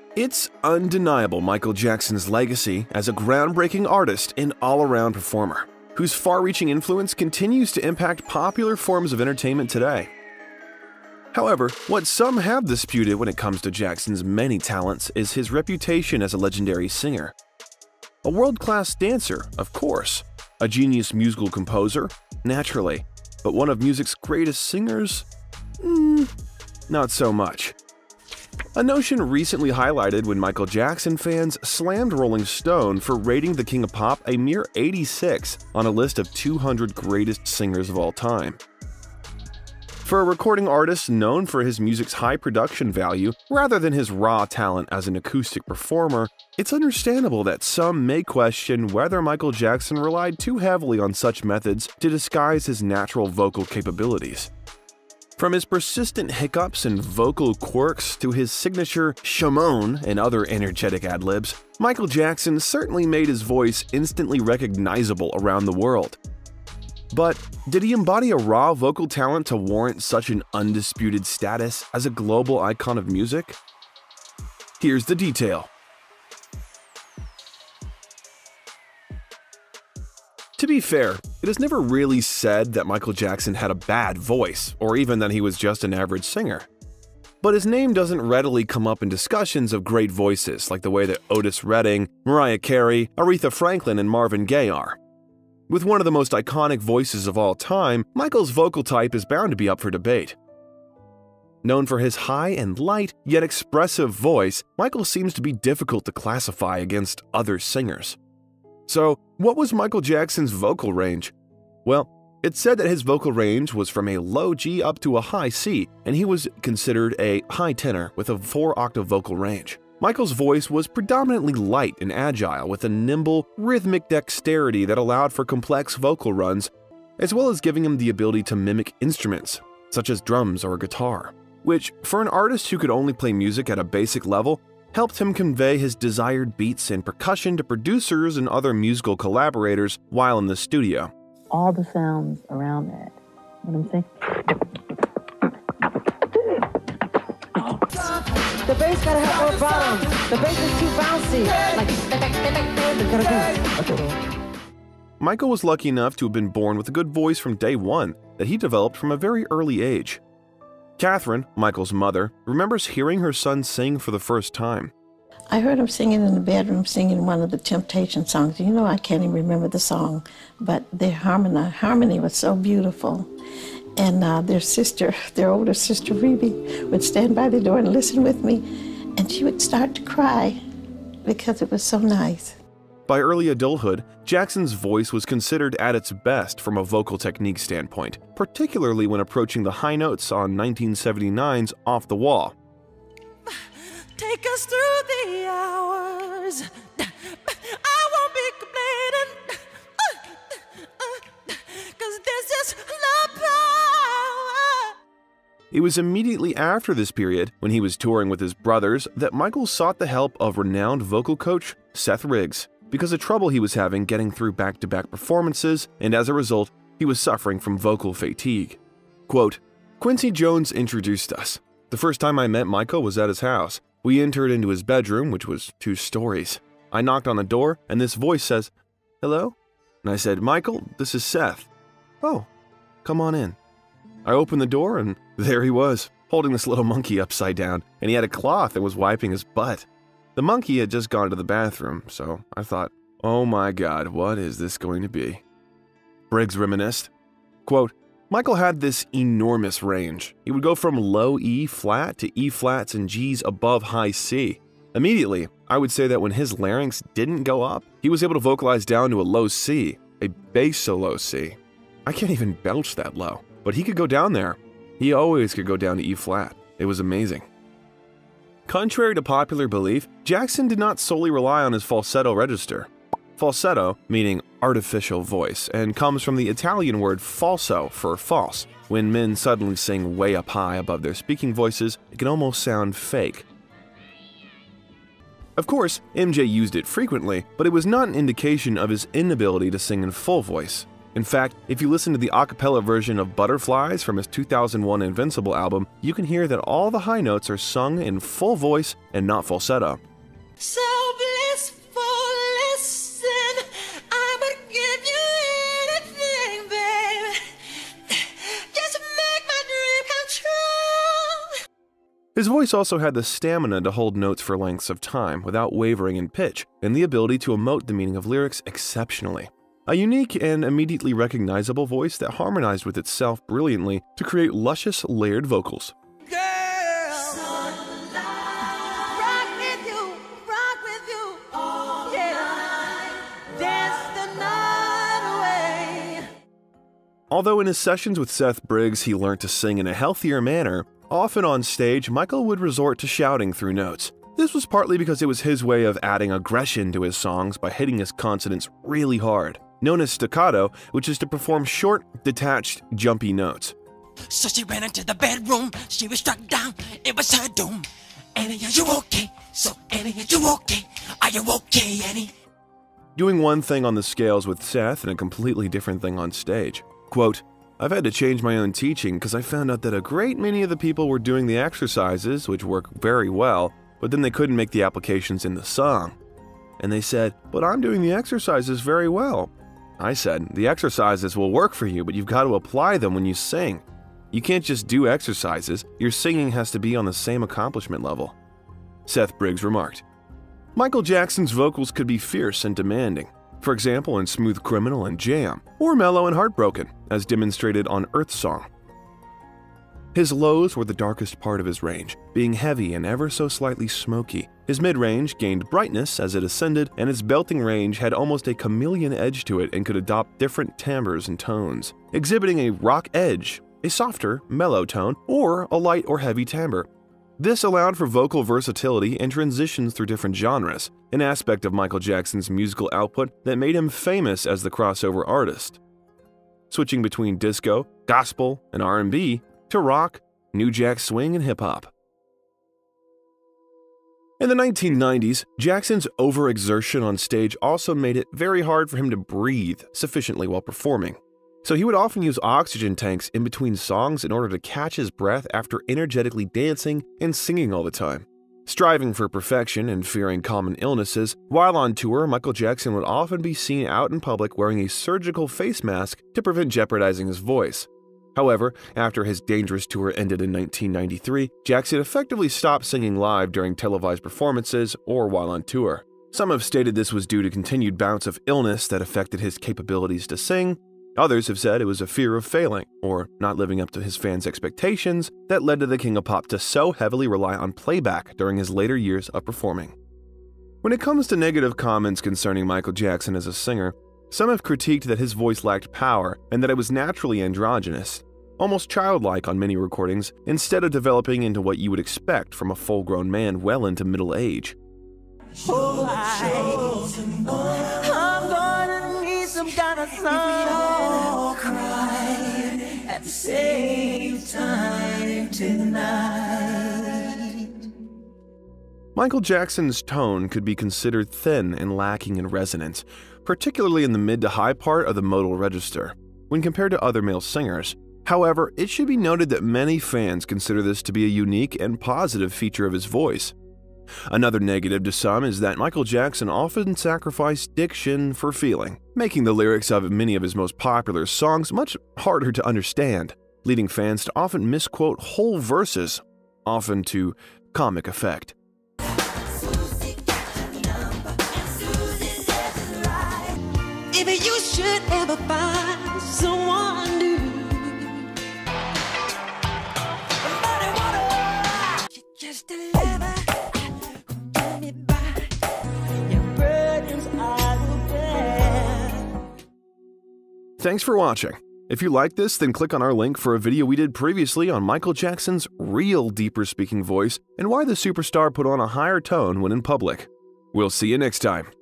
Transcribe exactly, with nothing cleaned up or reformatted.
It's undeniable Michael Jackson's legacy as a groundbreaking artist and all-around performer, whose far-reaching influence continues to impact popular forms of entertainment today. However, what some have disputed when it comes to Jackson's many talents is his reputation as a legendary singer. A world-class dancer, of course. A genius musical composer, naturally. But one of music's greatest singers? Mm, not so much. A notion recently highlighted when Michael Jackson fans slammed Rolling Stone for rating the King of Pop a mere eighty-six on a list of two hundred greatest singers of all time. For a recording artist known for his music's high production value rather than his raw talent as an acoustic performer, it's understandable that some may question whether Michael Jackson relied too heavily on such methods to disguise his natural vocal capabilities. From his persistent hiccups and vocal quirks to his signature showman and other energetic ad-libs, Michael Jackson certainly made his voice instantly recognizable around the world. But did he embody a raw vocal talent to warrant such an undisputed status as a global icon of music? Here's the detail. To be fair, it is never really said that Michael Jackson had a bad voice, or even that he was just an average singer. But his name doesn't readily come up in discussions of great voices like the way that Otis Redding, Mariah Carey, Aretha Franklin, and Marvin Gaye are. With one of the most iconic voices of all time, Michael's vocal type is bound to be up for debate. Known for his high and light, yet expressive voice, Michael seems to be difficult to classify against other singers. So, what was Michael Jackson's vocal range? Well, it's said that his vocal range was from a low G up to a high C, and he was considered a high tenor with a four-octave vocal range. Michael's voice was predominantly light and agile with a nimble, rhythmic dexterity that allowed for complex vocal runs, as well as giving him the ability to mimic instruments, such as drums or guitar, which, for an artist who could only play music at a basic level, helped him convey his desired beats and percussion to producers and other musical collaborators while in the studio. All the sounds around that, what I'm saying? The bass gotta have more bottom. The bass is too bouncy. Like, Michael was lucky enough to have been born with a good voice from day one that he developed from a very early age. Catherine, Michael's mother, remembers hearing her son sing for the first time. I heard him singing in the bedroom, singing one of the Temptation songs. You know, I can't even remember the song, but their harmony, harmony was so beautiful. And uh, their sister, their older sister, Ruby, would stand by the door and listen with me, and she would start to cry because it was so nice. By early adulthood, Jackson's voice was considered at its best from a vocal technique standpoint, particularly when approaching the high notes on nineteen seventy-nine's Off the Wall. Take us through the hours. I won't be complaining, cause this is love power. It was immediately after this period, when he was touring with his brothers, that Michael sought the help of renowned vocal coach Seth Riggs, because of trouble he was having getting through back-to-back performances, and as a result, he was suffering from vocal fatigue. Quote, Quincy Jones introduced us. The first time I met Michael was at his house. We entered into his bedroom, which was two stories. I knocked on the door, and this voice says, "Hello?" And I said, "Michael, this is Seth." "Oh, come on in." I opened the door, and there he was, holding this little monkey upside down, and he had a cloth and was wiping his butt. The monkey had just gone to the bathroom, so I thought, oh my god, what is this going to be? Briggs reminisced. Quote, Michael had this enormous range. He would go from low E flat to E flats and Gs above high C. Immediately, I would say that when his larynx didn't go up, he was able to vocalize down to a low C, a bass solo C. I can't even belch that low, but he could go down there. He always could go down to E flat. It was amazing. Contrary to popular belief, Jackson did not solely rely on his falsetto register. Falsetto, meaning artificial voice, and comes from the Italian word falso for false. When men suddenly sing way up high above their speaking voices, it can almost sound fake. Of course, M J used it frequently, but it was not an indication of his inability to sing in full voice. In fact, if you listen to the a cappella version of Butterflies from his two thousand one Invincible album, you can hear that all the high notes are sung in full voice and not falsetto. So blissful, listen, I would give you anything, babe, just to make my dream come true. His voice also had the stamina to hold notes for lengths of time without wavering in pitch, and the ability to emote the meaning of lyrics exceptionally. A unique and immediately recognizable voice that harmonized with itself brilliantly to create luscious, layered vocals. Although in his sessions with Seth Briggs he learned to sing in a healthier manner, often on stage Michael would resort to shouting through notes. This was partly because it was his way of adding aggression to his songs by hitting his consonants really hard, known as staccato, which is to perform short, detached, jumpy notes. So she ran into the bedroom, she was struck down, it was her doom. Annie, are you okay? So Annie, are you okay? Are you okay, Annie? Doing one thing on the scales with Seth and a completely different thing on stage. Quote, I've had to change my own teaching because I found out that a great many of the people were doing the exercises, which work very well, but then they couldn't make the applications in the song. And they said, but I'm doing the exercises very well. I said, the exercises will work for you, but you've got to apply them when you sing. You can't just do exercises, your singing has to be on the same accomplishment level. Seth Briggs remarked. Michael Jackson's vocals could be fierce and demanding, for example in Smooth Criminal and Jam, or mellow and heartbroken, as demonstrated on Earth Song. His lows were the darkest part of his range, being heavy and ever so slightly smoky. His mid-range gained brightness as it ascended, and its belting range had almost a chameleon edge to it and could adopt different timbres and tones, exhibiting a rock edge, a softer, mellow tone, or a light or heavy timbre. This allowed for vocal versatility and transitions through different genres, an aspect of Michael Jackson's musical output that made him famous as the crossover artist. Switching between disco, gospel, and R and B, to rock, New Jack Swing, and hip-hop. In the nineteen nineties, Jackson's overexertion on stage also made it very hard for him to breathe sufficiently while performing. So he would often use oxygen tanks in between songs in order to catch his breath after energetically dancing and singing all the time. Striving for perfection and fearing common illnesses, while on tour, Michael Jackson would often be seen out in public wearing a surgical face mask to prevent jeopardizing his voice. However, after his Dangerous tour ended in nineteen ninety-three, Jackson effectively stopped singing live during televised performances or while on tour. Some have stated this was due to continued bouts of illness that affected his capabilities to sing. Others have said it was a fear of failing or not living up to his fans' expectations that led to the King of Pop to so heavily rely on playback during his later years of performing. When it comes to negative comments concerning Michael Jackson as a singer, some have critiqued that his voice lacked power and that it was naturally androgynous, almost childlike on many recordings, instead of developing into what you would expect from a full-grown man well into middle age. Oh, I, I'm gonna need some kind of song. We all cry at the same time tonight. Michael Jackson's tone could be considered thin and lacking in resonance, particularly in the mid to high part of the modal register, when compared to other male singers. However, it should be noted that many fans consider this to be a unique and positive feature of his voice. Another negative to some is that Michael Jackson often sacrificed diction for feeling, making the lyrics of many of his most popular songs much harder to understand, leading fans to often misquote whole verses, often to comic effect. If you should ever find someone new, just deliver, give me back your burdens I will bear. Thanks for watching. If you like this, then click on our link for a video we did previously on Michael Jackson's real deeper speaking voice and why the superstar put on a higher tone when in public. We'll see you next time.